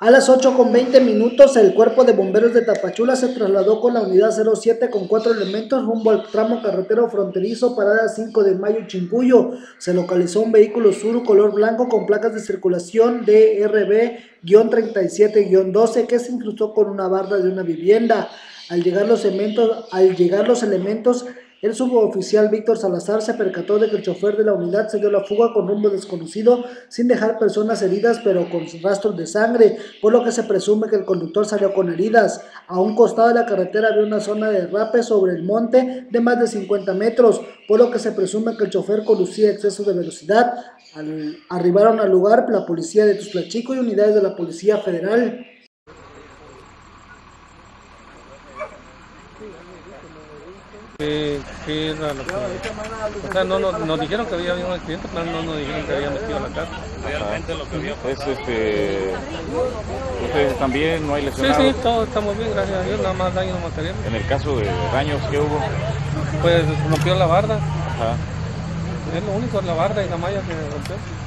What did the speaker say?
A las 8:20 el Cuerpo de Bomberos de Tapachula se trasladó con la unidad 07 con 4 elementos rumbo al tramo carretero fronterizo Parada 5 de Mayo Chinguyo. Se localizó un vehículo Tsuru color blanco con placas de circulación DRB-37-12 que se incrustó con una barda de una vivienda. Al llegar los elementos, el suboficial Víctor Salazar se percató de que el chofer de la unidad se dio la fuga con rumbo desconocido sin dejar personas heridas pero con rastros de sangre, por lo que se presume que el conductor salió con heridas. A un costado de la carretera había una zona de derrape sobre el monte de más de 50 metros, por lo que se presume que el chofer conducía a exceso de velocidad. Arribaron al lugar la policía de Tuxtla Chico y unidades de la Policía Federal. ¿Qué era lo que...? O sea, nos dijeron que había un accidente, pero no nos dijeron que había metido la casa. Realmente lo que había ¿ustedes están bien? ¿No hay lesionados? Sí, todos estamos bien, gracias a Dios, nada más daños materiales. En el caso de daños que hubo, pues rompió la barda. ajá. Es lo único, la barda y la malla que rompió.